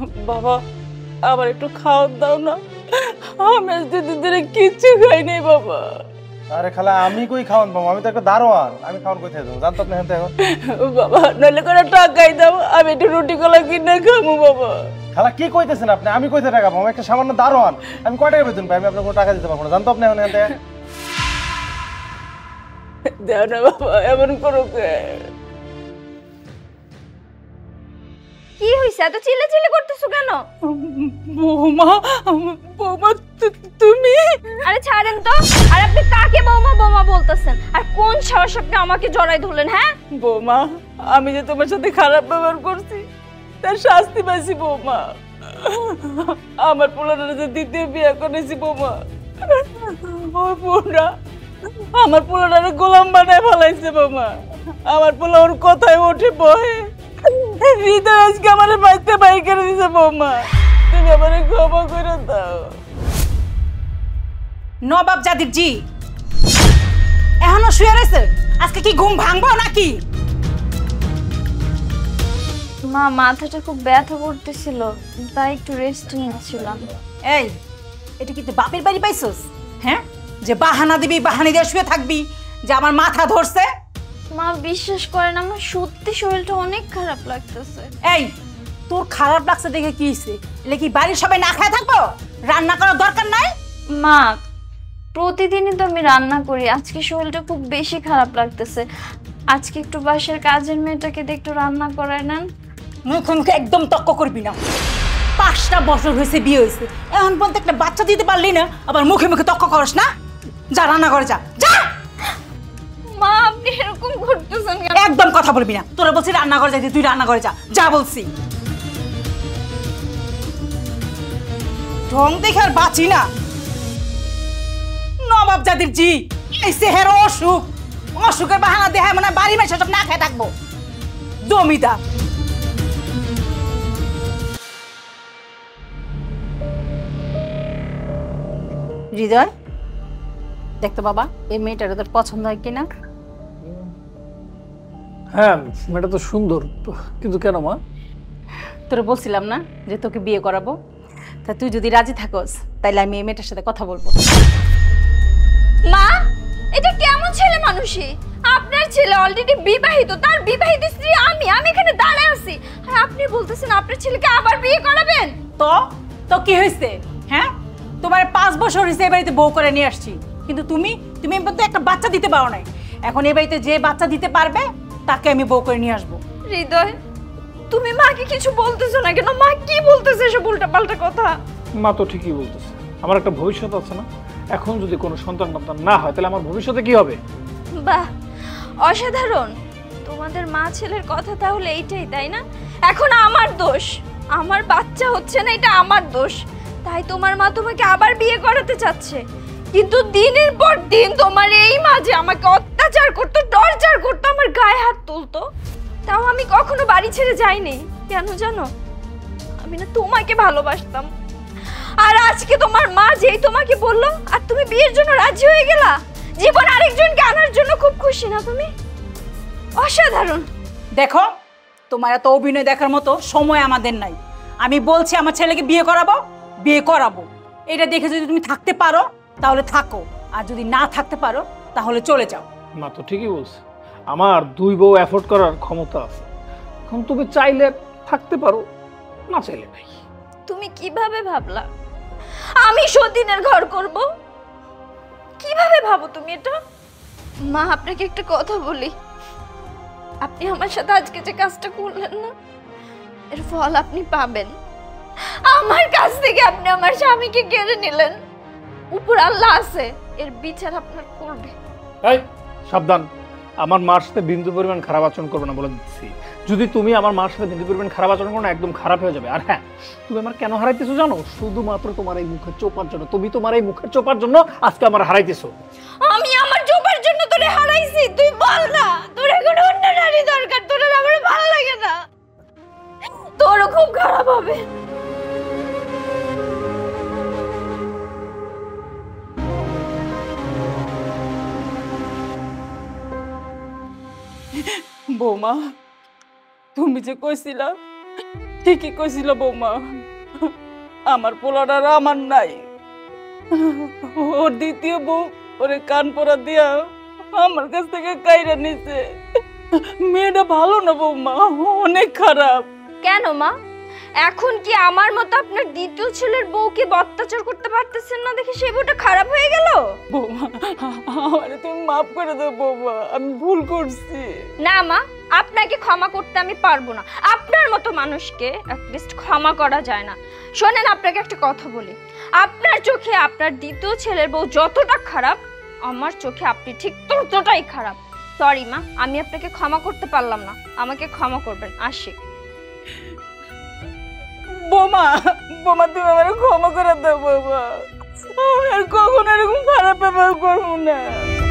বাবা আবার একটু খাওয়া দাও না, আমি দুদিন ধরে কিচ্ছু খাই নাই বাবা। আরে খালা আমি কই খাওয়ান পাবো, আমি তো একটা দারোয়ান, আমি খাওয়ান কই থেকে দেবো জানতো আপনি এখন। বাবা নাহলে করে টাকাই দাও, আমি একটু রুটি কলা কিনে খাবো বাবা। খালা কি কইতেছেন আপনি, আমি কইতে টাকা পাবো, একটা সামান্য দারোয়ান, আমি কয় টাকা বেতন পাই, আমি আপনার কোনো টাকা দিতে পারবো না জানতো আপনি এখন এখান থেকে। দেও না বাবা, এমন করো কে? কি হইছে, এত চিল্লাচিল্লি করতেছো কেন? বৌমা, বৌমা তুমি? আরে ছাড়েন তো, আর আপনি কাকে বৌমা বৌমা বলতেছেন? আর কোন সাহস আপনি আমাকে জড়াই ধরলেন? হ্যাঁ বৌমা, আমি যে তোমার সাথে খারাপ ব্যবহার করছি তার শাস্তি পাইছি বৌমা। আমার পোলাটা যে দ্বিতীয় বিয়ে করেছি বৌমা, ওই পোলা আমার পোলাটারে গোলাম বানায় ফেলাইছে বৌমা। আমার পোলা ওর কথায় ওঠে বহে, হৃদয় আজকে আমার বাড়িতে বাই করে দিছে বৌমা, তুমি আমার ক্ষমা করে দাও। নবাব জাদির জি এখনো শুয়ে রয়েছে, আজকে কি ঘুম ভাঙবো নাকি? মা মাথাটা খুব ব্যথা করতেছিল, তাই একটু রেস্ট নিচ্ছিলাম। এই এটা কি তুই বাপের বাড়ি পাইছস? হ্যাঁ, যে বাহানা দিবি, বাহানি দিয়ে শুয়ে থাকবি যে আমার মাথা ধরছে? মা বিশ্বাস করেন, আমার সত্যি শরীরটা অনেক খারাপ লাগতেছে। এই তোর খারাপ লাগছে দেখে কি হইছে? এলে কি বাড়ির সবাই না খায় থাকবো? রান্না করার দরকার নাই? মা প্রতিদিনই তো আমি রান্না করি, আজকে শরীরটা খুব বেশি খারাপ লাগতেছে, আজকে একটু বাসার কাজের মেয়েটাকে দিয়ে একটু রান্না করায় নেন। মুখে একদম তক্ক করবি না, 5টা বছর হয়েছে বিয়ে হয়েছে, এখন পর্যন্ত একটা বাচ্চা দিতে পারলি না, আবার মুখে মুখে তক্ক করস না? যা রান্না করে যা যা। মা আপনি এরকম করতেছেন কেন? একদম কথা বলবি না, তোরা বলছি রান্না করে যাইতে, তুই রান্না করে যা যা বলছি। ঢং দেখে আর বাঁচি না। নবাব জাদির জি এই সেহের অসুখ, অসুখের বাহানা দেহে মনে হয় বাড়ি মেশে সব না খেয়ে থাকবো। জমিদার হৃদয়, দেখতো বাবা এই মেয়েটার তোর পছন্দ হয় কিনা? হ্যাঁ মেয়েটা তো সুন্দর, কিন্তু কেন মা? তোরে বলছিলাম না যে তোকে বিয়ে করাবো, তা তুই যদি রাজি থাকস তাইলে আমি এই মেয়েটার সাথে কথা বলবো। মা এটা কেমন ছেলে মানুষই? আপনার ছেলে অলরেডি বিবাহিত, তার বিবাহিত স্ত্রী আমি এখানে দাঁড়ায় আছি, আর আপনি বলতেছেন আপনার ছেলেকে আবার বিয়ে করাবেন? তো তো কি হয়েছে? হ্যাঁ, তোমার 5 বছর হয়েছে এই বাড়িতে বউ করে নিয়ে আসছি, কিন্তু তুমি তো একটা বাচ্চা দিতে পারো নাই। এখন এই বাড়িতে যে বাচ্চা দিতে পারবে তাকে আমি বউ করে নিয়ে আসবো। হৃদয় তুমি মাকে কিছু বলতেছো না কেন? মা কি বলতেছে এসব উল্টাপাল্টা কথা? মা তো ঠিকই বলতেছে, আমার একটা ভবিষ্যৎ আছে না, এখন যদি কোনো সন্তান না হয় তাহলে আমার ভবিষ্যতে কি হবে? বাহ অসাধারণ, তোমাদের মা ছেলের কথা তাহলে এইটাই, তাই না? এখন আমার দোষ, আমার বাচ্চা হচ্ছে না, এটা আমার দোষ, তাই তোমার মা তোমাকে আবার বিয়ে করাতে চাচ্ছে। কিন্তু দিনের পর দিন তোমার এই মা যে আমাকে অত্যাচার করতো, টর্চার করতো, আমার গায়ে হাত তুলতো, তাও আমি কখনো বাড়ি ছেড়ে যাইনি। কেন জানো? আমি না তোমাকে ভালোবাসতাম। আর আজকে তোমার মা যেই তোমাকে বললো আর তুমি বিয়ের জন্য রাজি হয়ে গেলা, জীবন আরেকজনকে আনার জন্য খুব খুশি না তুমি? অসাধারণ। দেখো তোমার এত অভিনয় দেখার মতো সময় আমাদের নাই। আমি বলছি আমার ছেলেকে বিয়ে করাবো, এটা দেখে যদি তুমি থাকতে পারো তাহলে থাকো, আর যদি না থাকতে পারো তাহলে চলে যাও। মা তো ঠিকই বলছে, আমার 2 বউ অ্যাফোর্ড করার ক্ষমতা আছে, এখন তুমি চাইলে থাকতে পারো, না চাইলে নাই। তুমি কিভাবে ভাবলা আমি সতীনের ঘর করব? কিভাবে ভাবো তুমি এটা? মা আপনাকে একটা কথা বলি, আপনি আমার সাথে আজকে যে কাজটা করলেন না, এর ফল আপনি পাবেন। আমার কাছ থেকে আপনি আমার স্বামীকে কেড়ে নিলেন, উপর আল্লাহ আছে, এর বিচার আপনার করবে। এই সাবধান, আমার মার সাথে বিন্দু পরিমাণ খারাপ আচরণ করবে না বলে দিচ্ছি। যদি তুমি আমার মার সাথে বিন্দু পরিমাণ খারাপ আচরণ করো না, একদম খারাপ হয়ে যাবে। আর হ্যাঁ, তুমি আমার কেন হারাইতেছো জানো? শুধুমাত্র তোমার এই মুখের চোপার জন্য। তুমি তোমার এই মুখের চোপার জন্য আজকে আমার হারাইতেছো। আমি আমার চোপার জন্য তোরে হারাইছি? তুই বল না, তোর এখন অন্য নারী দরকার, তোর আমার ভালো লাগে না, তোরও খুব খারাপ হবে। বৌমা তুমি যে কইছিলা ঠিকই কইছিল বৌমা, আমার পোলাটার আমার নাই। ওর দ্বিতীয় বউ ওরে কান পরা দিয়া আমার কাছ থেকে কাইরা নিছে। মেয়েটা ভালো না বৌমা, অনেক খারাপ। কেন মা, এখন কি আমার মতো আপনার দ্বিতীয় ছেলের বউকে অত্যাচার করতে পারতেছেন না দেখে সেই বউটা খারাপ হয়ে গেল? বৌমা আমারে তুমি মাফ করে দাও বৌমা, আমি ভুল করছি। না মা, আপনাকে ক্ষমা করতে আমি পারবো না। আপনার মতো মানুষকে অ্যাটলিস্ট ক্ষমা করা যায় না। শোনেন, আপনাকে একটা কথা বলি, আপনার চোখে আপনার দ্বিতীয় ছেলের বউ যতটা খারাপ, আমার চোখে আপনি ঠিক ততটাই খারাপ। সরি মা, আমি আপনাকে ক্ষমা করতে পারলাম না, আমাকে ক্ষমা করবেন। আসি। বোমা বোমা তুমি আমার ক্ষমা করে দাও বাবা, আমি আর কখনো এরকম খারাপ ব্যবহার করবো না।